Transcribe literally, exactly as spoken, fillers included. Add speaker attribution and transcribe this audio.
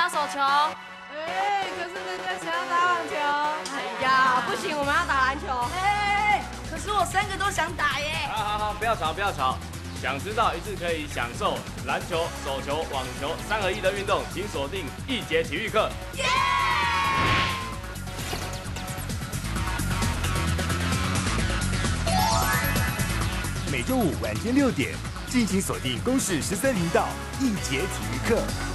Speaker 1: 要手球。
Speaker 2: 哎，可是人家想要打网球。
Speaker 1: 哎呀，不行，我们要打篮球。
Speaker 2: 哎，可是我三个都想打耶。
Speaker 3: 好好好，不要吵不要吵。想知道一次可以享受篮球、手球、网球三合一的运动，请锁定一节体育课。
Speaker 2: 耶！
Speaker 4: 每周五晚间六点，敬请锁定公视十三频道一节体育课。